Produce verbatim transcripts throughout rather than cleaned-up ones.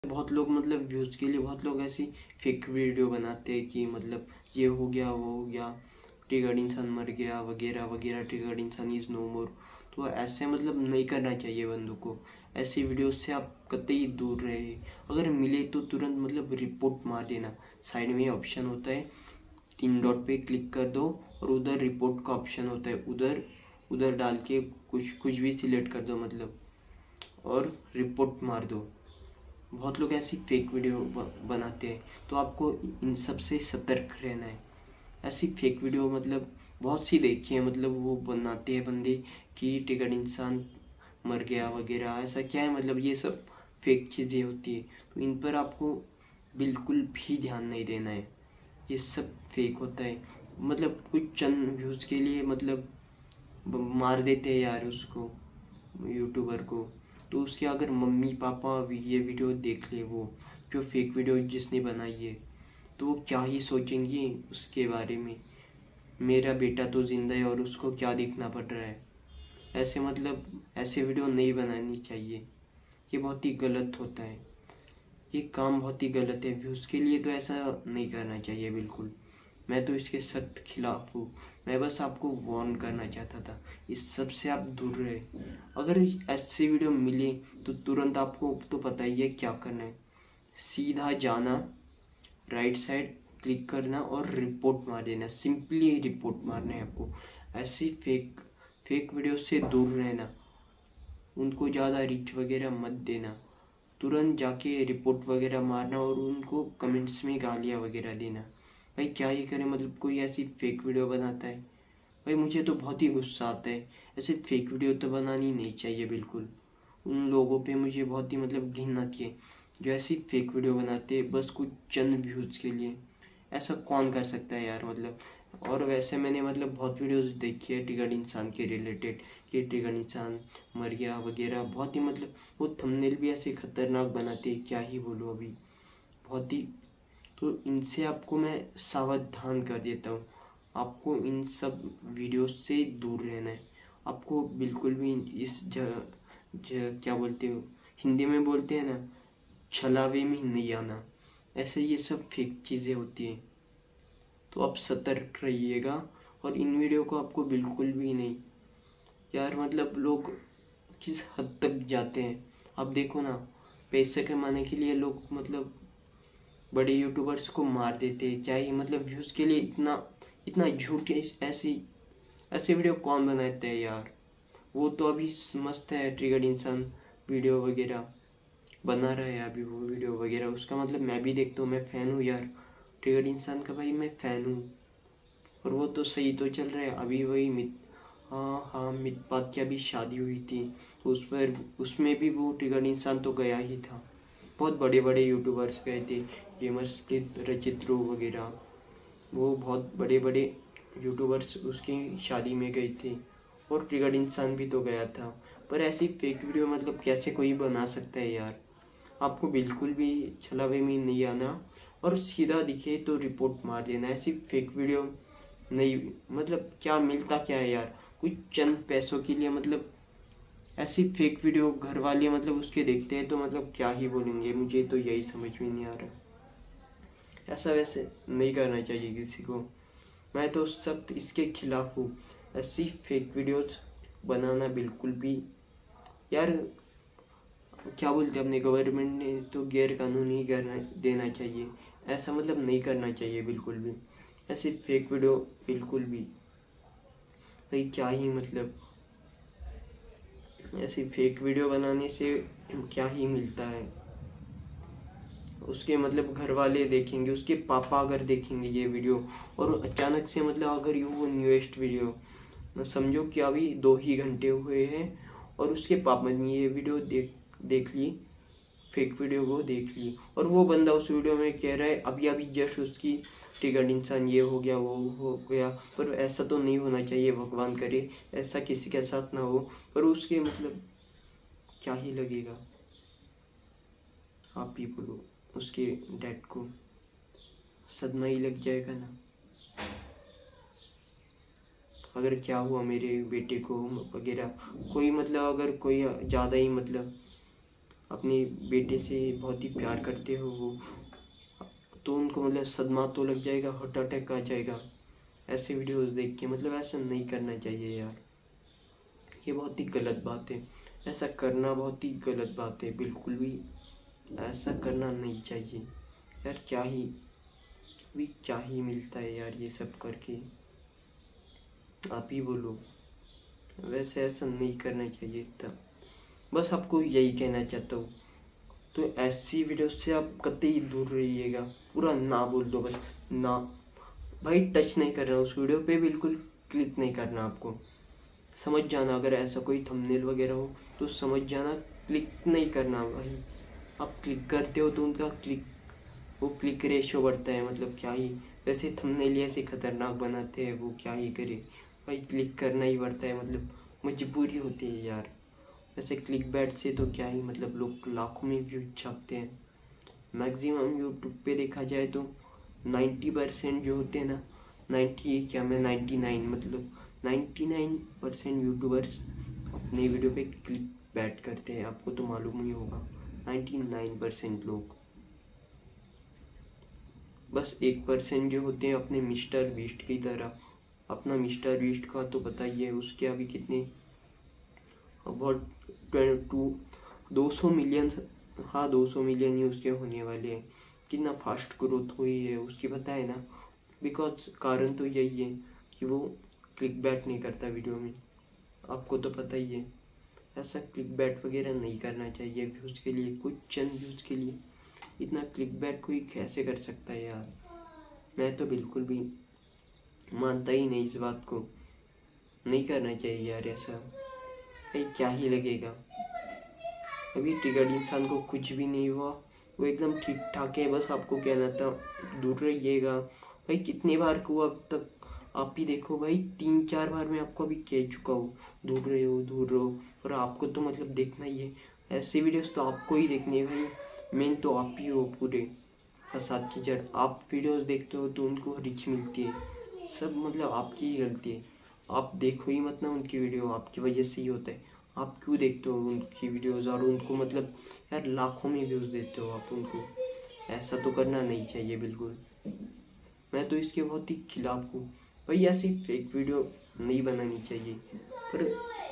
बहुत लोग मतलब व्यूज़ के लिए बहुत लोग ऐसी फेक वीडियो बनाते हैं कि मतलब ये हो गया वो हो गया, ट्रिगर्ड इंसान मर गया वगैरह वगैरह, ट्रिगर्ड इंसान इज़ नो मोर। तो ऐसे मतलब नहीं करना चाहिए बंदों को। ऐसी वीडियोस से आप कतई दूर रहे। अगर मिले तो तुरंत मतलब रिपोर्ट मार देना। साइड में ऑप्शन होता है, तीन डॉट पे क्लिक कर दो और उधर रिपोर्ट का ऑप्शन होता है, उधर उधर डाल के कुछ कुछ भी सिलेक्ट कर दो मतलब, और रिपोर्ट मार दो। बहुत लोग ऐसी फेक वीडियो बनाते हैं, तो आपको इन सब से सतर्क रहना है। ऐसी फेक वीडियो मतलब बहुत सी देखी है, मतलब वो बनाते हैं बंदे कि ट्रिगर्ड इंसान मर गया वगैरह, ऐसा क्या है मतलब ये सब फेक चीज़ें होती है। तो इन पर आपको बिल्कुल भी ध्यान नहीं देना है, ये सब फेक होता है। मतलब कुछ चंद व्यूज़ के लिए मतलब मार देते हैं यार उसको, यूट्यूबर को। तो उसके अगर मम्मी पापा ये वीडियो देख ले, वो जो फेक वीडियो जिसने बनाई है, तो वो क्या ही सोचेंगे उसके बारे में, मेरा बेटा तो जिंदा है और उसको क्या देखना पड़ रहा है। ऐसे मतलब ऐसे वीडियो नहीं बनानी चाहिए, ये बहुत ही गलत होता है, ये काम बहुत ही गलत है। व्यूज़ के लिए तो ऐसा नहीं करना चाहिए बिल्कुल। मैं तो इसके सख्त खिलाफ हूँ। मैं बस आपको वार्न करना चाहता था, इस सब से आप दूर रहे। अगर ऐसी वीडियो मिले तो तुरंत आपको तो पता ही है क्या करना है, सीधा जाना, राइट साइड क्लिक करना और रिपोर्ट मार देना। सिंपली रिपोर्ट मारना है आपको। ऐसी फेक फेक वीडियो से दूर रहना, उनको ज़्यादा रीच वगैरह मत देना। तुरंत जाके रिपोर्ट वगैरह मारना और उनको कमेंट्स में गालियाँ वगैरह देना। भाई क्या ही करें, मतलब कोई ऐसी फेक वीडियो बनाता है, भाई मुझे तो बहुत ही गुस्सा आता है। ऐसे फेक वीडियो तो बनानी नहीं चाहिए बिल्कुल। उन लोगों पे मुझे बहुत ही मतलब घिन आती है जो ऐसी फेक वीडियो बनाते हैं बस कुछ चंद व्यूज़ के लिए। ऐसा कौन कर सकता है यार मतलब। और वैसे मैंने मतलब बहुत वीडियोस देखी है ट्रिगर्ड इंसान के रिलेटेड, कि ट्रिगर्ड इंसान मर गया वगैरह, बहुत ही मतलब वो थंबनेल भी ऐसे खतरनाक बनाते हैं, क्या ही बोलूँ अभी, बहुत ही। तो इनसे आपको मैं सावधान कर देता हूँ, आपको इन सब वीडियोस से दूर रहना है। आपको बिल्कुल भी इस ज, ज, क्या बोलते हो, हिंदी में बोलते हैं ना, छलावे में नहीं आना। ऐसे ये सब फेक चीज़ें होती हैं, तो आप सतर्क रहिएगा। और इन वीडियो को आपको बिल्कुल भी नहीं यार, मतलब लोग किस हद तक जाते हैं आप देखो ना। पैसे कमाने के लिए लोग मतलब बड़े यूट्यूबर्स को मार देते हैं, क्या ही मतलब व्यूज़ के लिए इतना इतना झूठ। ऐसी ऐसे वीडियो कौन बनाते हैं यार। वो तो अभी मस्त है, ट्रिगर्ड इंसान वीडियो वगैरह बना रहा है अभी वो वीडियो वगैरह, उसका मतलब मैं भी देखता हूँ, मैं फ़ैन हूँ यार ट्रिगर्ड इंसान का, भाई मैं फ़ैन हूँ। और वो तो सही तो चल रहा है अभी। वही मित हाँ हाँ मितपात की अभी शादी हुई थी, तो उस पर उसमें भी वो ट्रिगर्ड इंसान तो गया ही था। बहुत बड़े बड़े यूट्यूबर्स गए थे, गेमर्सप्लिट, रचित्रो वगैरह, वो बहुत बड़े बड़े यूट्यूबर्स उसकी शादी में गए थे। और ट्रिगर्ड इंसान भी तो गया था। पर ऐसी फेक वीडियो मतलब कैसे कोई बना सकता है यार। आपको बिल्कुल भी छलावे में नहीं आना, और सीधा दिखे तो रिपोर्ट मार देना। ऐसी फेक वीडियो नहीं, मतलब क्या मिलता क्या है यार, कुछ चंद पैसों के लिए मतलब ऐसी फेक वीडियो घर वाले मतलब उसके देखते हैं तो मतलब क्या ही बोलेंगे। मुझे तो यही समझ में नहीं आ रहा। ऐसा वैसे नहीं करना चाहिए किसी को। मैं तो सख्त इसके खिलाफ हूँ, ऐसी फेक वीडियोस बनाना बिल्कुल भी यार, क्या बोलते हैं अपने गवर्नमेंट ने तो गैर कानूनी करना देना चाहिए। ऐसा मतलब नहीं करना चाहिए बिल्कुल भी, ऐसे फेक वीडियो बिल्कुल भी। भाई क्या ही मतलब ऐसी फेक वीडियो बनाने से क्या ही मिलता है। उसके मतलब घर वाले देखेंगे, उसके पापा अगर देखेंगे ये वीडियो, और अचानक से मतलब अगर ये वो न्यूएस्ट वीडियो, ना समझो कि अभी दो ही घंटे हुए हैं और उसके पापा ने ये वीडियो देख देख ली, फेक वीडियो वो देख ली, और वो बंदा उस वीडियो में कह रहा है अभी अभी जस्ट उसकी ट्रिगर्ड इंसान ये हो गया वो हो गया। पर ऐसा तो नहीं होना चाहिए, भगवान करे ऐसा किसी के साथ ना हो। पर उसके मतलब क्या ही लगेगा, आप ही बोलो, उसके डैड को सदमा ही लग जाएगा ना। अगर क्या हुआ मेरे बेटे को वगैरह, कोई मतलब अगर कोई ज़्यादा ही मतलब अपने बेटे से बहुत ही प्यार करते हो वो, तो उनको मतलब सदमा तो लग जाएगा, हार्ट अटैक आ जाएगा ऐसे वीडियोस देख के। मतलब ऐसा नहीं करना चाहिए यार, ये बहुत ही गलत बात है। ऐसा करना बहुत ही गलत बात है, बिल्कुल भी ऐसा करना नहीं चाहिए यार। क्या ही भी क्या ही मिलता है यार ये सब करके, आप ही बोलो। वैसे ऐसा नहीं करना चाहिए था, बस आपको यही कहना चाहता हूँ। तो ऐसी वीडियो से आप कतई दूर रहिएगा, पूरा ना बोल दो बस ना। भाई टच नहीं करना उस वीडियो पे, बिल्कुल क्लिक नहीं करना आपको, समझ जाना। अगर ऐसा कोई थंबनेल वगैरह हो तो समझ जाना, क्लिक नहीं करना भाई। आप क्लिक करते हो तो उनका क्लिक वो क्लिक रेशो बढ़ता है, मतलब क्या ही। वैसे थंबनेल ऐसे खतरनाक बनाते हैं वो, क्या ही करे भाई, क्लिक करना ही पड़ता है, मतलब मजबूरी होती है यार। वैसे क्लिक बैट से तो क्या ही, मतलब लोग लाखों में व्यूज छापते हैं। मैक्सिमम यूट्यूब पे देखा जाए तो नाइन्टी परसेंट जो होते हैं ना, नाइन्टी क्या मैं नाइन्टी नाइन मतलब नाइन्टी नाइन परसेंट यूट्यूबर्स अपने वीडियो पे क्लिक बैट करते हैं, आपको तो मालूम ही होगा। नाइन्टी नाइन परसेंट लोग, बस एक परसेंट जो होते हैं अपने मिस्टर बीस्ट की तरह। अपना मिस्टर बीस्ट का तो पता ही है, उसके अभी कितने बहुत टू दो सौ मिलियन, हाँ दो सौ मिलियन ही उसके होने वाले हैं। कितना फास्ट ग्रोथ हुई है उसकी, पता है ना। बिकॉज कारण तो यही है कि वो क्लिक बैट नहीं करता वीडियो में, आपको तो पता ही है। ऐसा क्लिक बैट वगैरह नहीं करना चाहिए व्यूज़ के लिए, कुछ चंद व्यूज़ के लिए इतना क्लिक बैट कोई कैसे कर सकता है यार। मैं तो बिल्कुल भी मानता ही नहीं इस बात को, नहीं करना चाहिए यार ऐसा। भाई क्या ही लगेगा, अभी ट्रिगर्ड इंसान को कुछ भी नहीं हुआ, वो एकदम ठीक ठाक है। बस आपको कहना था दूर रहिएगा। भाई कितनी बार हुआ अब तक, आप ही देखो भाई, तीन चार बार मैं आपको अभी कह चुका हूँ दूर रहो दूर रहो, और आपको तो मतलब देखना ही है ऐसे वीडियोस, तो आपको ही देखने हैं भाई। मेन तो आप ही हो पूरे फसाद की जड़। आप वीडियोस देखते हो तो उनको रीच मिलती है, सब मतलब आपकी ही गलती है। आप देखो ही मत ना उनकी वीडियो, आपकी वजह से ही होता है। आप क्यों देखते हो उनकी वीडियोस और उनको मतलब यार लाखों में व्यूज़ देते हो आप उनको, ऐसा तो करना नहीं चाहिए बिल्कुल। मैं तो इसके बहुत ही खिलाफ हूँ भाई, ऐसी फेक वीडियो नहीं बनानी चाहिए। पर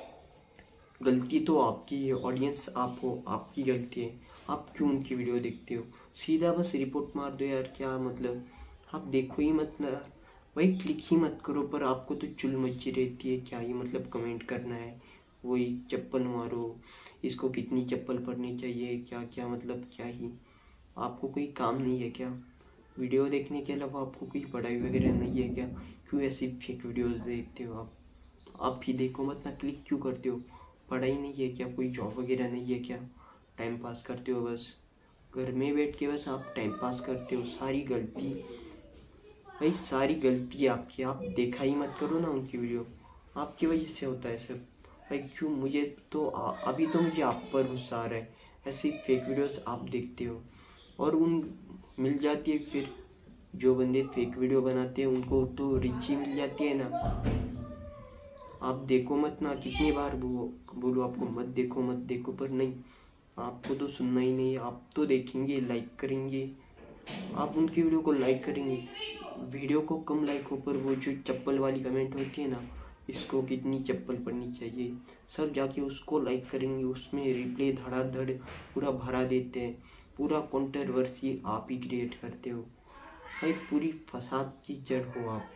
गलती तो आपकी है, ऑडियंस आप हो, आपकी गलती है। आप क्यों उनकी वीडियो देखते हो, सीधा बस रिपोर्ट मार दो यार, क्या मतलब। आप देखो ही मत ना भाई, क्लिक ही मत करो। पर आपको तो चुल मची रहती है, क्या ही मतलब कमेंट करना है, वही चप्पल मारो, इसको कितनी चप्पल पड़नी चाहिए, क्या क्या मतलब क्या ही। आपको कोई काम नहीं है क्या, वीडियो देखने के अलावा आपको कोई पढ़ाई वगैरह नहीं है क्या? क्यों ऐसी फेक वीडियोस देखते हो आप आप ही देखो मत ना, क्लिक क्यों करते हो? पढ़ाई नहीं है क्या, कोई जॉब वगैरह नहीं है क्या? टाइम पास करते हो बस, घर में बैठ के बस आप टाइम पास करते हो। सारी गलती भाई, सारी गलती आपकी, आप देखा ही मत करो ना उनकी वीडियो, आपकी वजह से होता है सब भाई। क्यों, मुझे तो आ, अभी तो मुझे आप पर गुस्सा आ रहा है। ऐसी फेक वीडियोस आप देखते हो और उन मिल जाती है, फिर जो बंदे फेक वीडियो बनाते हैं उनको तो रीच ही मिल जाती है ना। आप देखो मत ना, कितनी बार वो बोलो आपको मत देखो मत देखो, पर नहीं, आपको तो सुनना ही नहीं। आप तो देखेंगे, लाइक करेंगे, आप उनकी वीडियो को लाइक करेंगे। वीडियो को कम लाइक हो, पर वो जो चप्पल वाली कमेंट होती है ना, इसको कितनी चप्पल पड़नी चाहिए, सब जाके उसको लाइक करेंगे। उसमें रिप्ले धड़ाधड़ पूरा भरा देते हैं, पूरा कंट्रोवर्सी आप ही क्रिएट करते हो भाई, पूरी फसाद की जड़ हो आप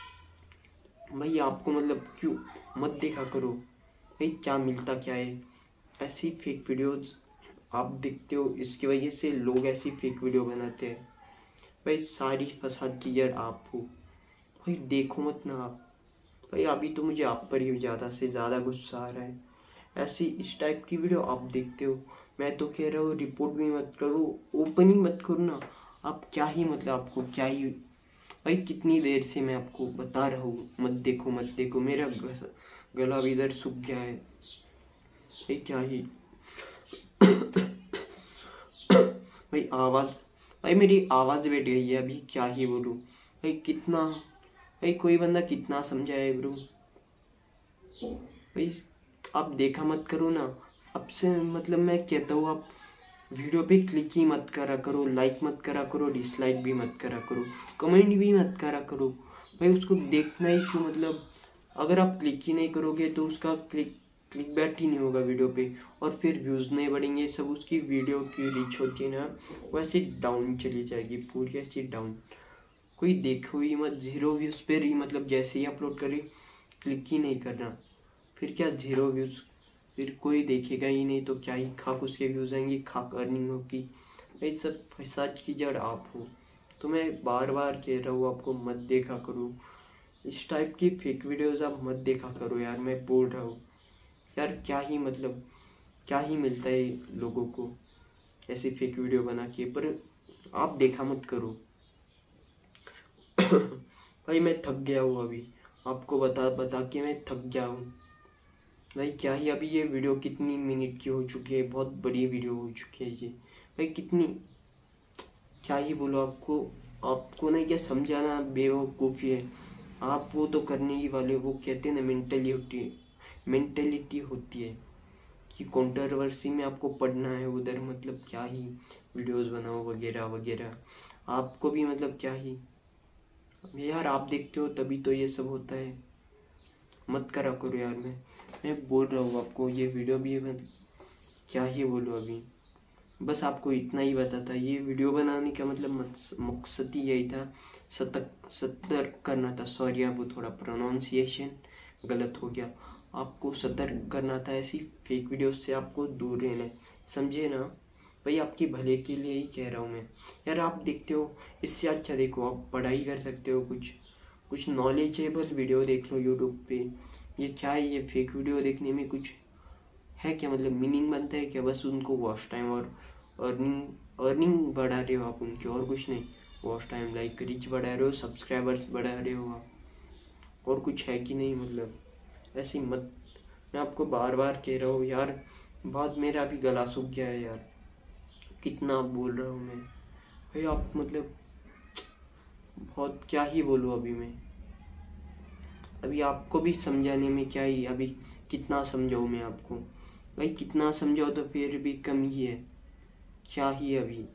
भाई। आपको मतलब क्यों मत देखा करो भाई, क्या मिलता क्या है, ऐसी फेक वीडियोस आप देखते हो, इसकी वजह से लोग ऐसी फेक वीडियो बनाते हैं भाई। सारी फसाद की जड़ आप हो भाई, देखो मत ना आप भाई। अभी तो मुझे आप पर ही ज़्यादा से ज़्यादा गुस्सा आ रहा है, ऐसी इस टाइप की वीडियो आप देखते हो। मैं तो कह रहा हूँ रिपोर्ट भी मत करो, ओपन ही मत करो ना। आप क्या ही मतलब, आपको क्या ही भाई, कितनी देर से मैं आपको बता रहा हूँ मत देखो मत देखो, मेरा गला भी इधर सूख गया है भाई, क्या ही भाई आवाज़, भाई मेरी आवाज़ बैठ गई है अभी, क्या ही बोलूँ भाई। कितना भाई, कोई बंदा कितना समझाए ब्रो भाई, आप देखा मत करो ना। आपसे मतलब मैं कहता हूँ आप वीडियो पे क्लिक ही मत करा करो, लाइक मत करा करो, डिसलाइक भी मत करा करो, कमेंट भी मत करा करो। भाई उसको देखना ही क्यों, मतलब अगर आप क्लिक ही नहीं करोगे तो उसका क्लिक क्लिक बैट ही नहीं होगा वीडियो पे, और फिर व्यूज़ नहीं बढ़ेंगे। सब उसकी वीडियो की रीच होती है ना, वो ऐसे डाउन चली जाएगी, पूरी ऐसी डाउन। कोई देखो ही मत, जीरो व्यूज़ पे ही, मतलब जैसे ही अपलोड करे क्लिक ही नहीं करना, फिर क्या जीरो व्यूज़, फिर कोई देखेगा ही नहीं तो क्या ही खाक उसके व्यूज़ आएंगे, खाक अर्निंग होगी। भाई सब फसाद की जड़ आप हो। तो मैं बार बार कह रहा हूँ आपको, मत देखा करो इस टाइप की फेक वीडियोस, आप मत देखा करो यार। मैं बोल रहा हूँ यार, क्या ही मतलब क्या ही मिलता है लोगों को ऐसे फेक वीडियो बना के, पर आप देखा मत करो। भाई मैं थक गया हूँ अभी, आपको बता बता के मैं थक गया हूँ भाई। क्या ही अभी ये वीडियो कितनी मिनट की हो चुकी है, बहुत बड़ी वीडियो हो चुकी है ये भाई। कितनी क्या ही बोलो आपको, आपको नहीं क्या समझाना, बेवकूफ़ी है आप। वो तो करने ही वाले, वो कहते हैं ना मेंटलिटी मेंटेलिटी होती है कि कंट्रोवर्सी में आपको पढ़ना है उधर, मतलब क्या ही वीडियोस बनाओ वगैरह वगैरह। आपको भी मतलब क्या ही यार, आप देखते हो तभी तो ये सब होता है। मत करा करो यार। मैं मैं बोल रहा हूँ आपको, ये वीडियो भी मैं क्या ही बोलूँ अभी। बस आपको इतना ही बताता, ये वीडियो बनाने का मतलब मकसद ही यही था, सतर्क सतर्क करना था। सॉरी आप, वो थोड़ा प्रोनाउंसिएशन गलत हो गया। आपको सतर्क करना था, ऐसी फेक वीडियोस से आपको दूर रहना है, समझे ना भाई। आपकी भले के लिए ही कह रहा हूँ मैं यार। आप देखते हो, इससे अच्छा देखो आप पढ़ाई कर सकते हो, कुछ कुछ नॉलेजेबल वीडियो देख लो यूट्यूब पे। ये क्या है, ये फेक वीडियो देखने में कुछ है क्या, मतलब मीनिंग बनता है क्या? बस उनको वॉच टाइम और अर्निंग अर्निंग बढ़ा रहे हो आप उनकी, और कुछ नहीं। वॉच टाइम, लाइक, रीच बढ़ा रहे हो, सब्सक्राइबर्स बढ़ा रहे हो आप, और कुछ है कि नहीं? मतलब ऐसी मत, मैं आपको बार बार कह रहा हूँ यार। बहुत मेरा भी गला सूख गया है यार, कितना बोल रहा हूँ मैं भाई। आप मतलब बहुत क्या ही बोलूँ अभी मैं, अभी आपको भी समझाने में क्या ही, अभी कितना समझाऊँ मैं आपको भाई, कितना समझाओ तो फिर भी कम ही है। क्या ही अभी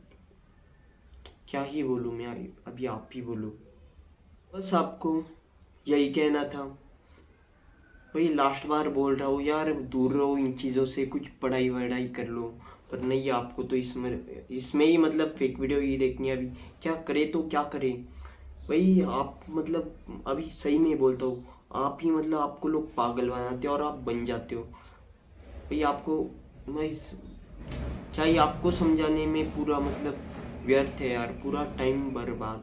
क्या ही बोलूँ मैं, अभी आप ही बोलो। बस आपको यही कहना था भाई, लास्ट बार बोल रहा हूँ यार, दूर रहो इन चीज़ों से, कुछ पढ़ाई वढ़ाई कर लो। पर नहीं, आपको तो इसमें इसमें ही मतलब फेक वीडियो ही देखनी है। अभी क्या करे तो क्या करे भाई आप, मतलब अभी सही में बोलता हूँ, आप ही मतलब आपको लोग पागल बनाते हो और आप बन जाते हो भाई। आपको मैं इस क्या ही आपको समझाने में पूरा मतलब व्यर्थ है यार, पूरा टाइम बर्बाद।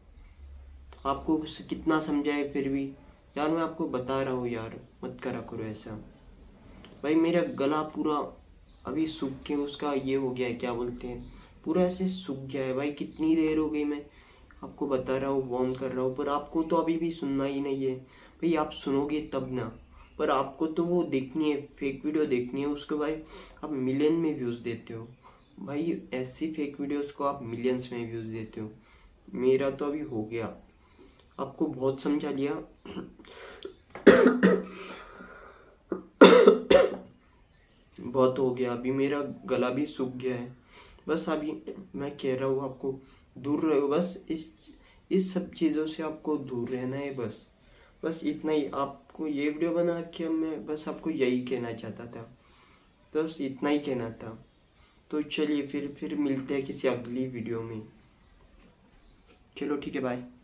आपको कितना समझाए फिर भी यार, मैं आपको बता रहा हूँ यार, मत करा करो ऐसा भाई। मेरा गला पूरा अभी सूख के उसका ये हो गया है, क्या बोलते हैं, पूरा ऐसे सूख गया है भाई। कितनी देर हो गई मैं आपको बता रहा हूँ, वार्न कर रहा हूँ, पर आपको तो अभी भी सुनना ही नहीं है भाई। आप सुनोगे तब ना, पर आपको तो वो देखनी है, फेक वीडियो देखनी है उसको भाई। आप मिलियन में व्यूज़ देते हो भाई, ऐसी फेक वीडियोस को आप मिलियंस में व्यूज़ देते हो। मेरा तो अभी हो गया, आपको बहुत समझा लिया। बहुत हो गया, अभी मेरा गला भी सूख गया है। बस अभी मैं कह रहा हूँ आपको, दूर रहो बस, इस इस सब चीज़ों से आपको दूर रहना है बस। बस इतना ही आपको ये वीडियो बना के मैं बस आपको यही कहना चाहता था, बस इतना ही कहना था। तो चलिए फिर फिर मिलते हैं किसी अगली वीडियो में। चलो ठीक है, बाय।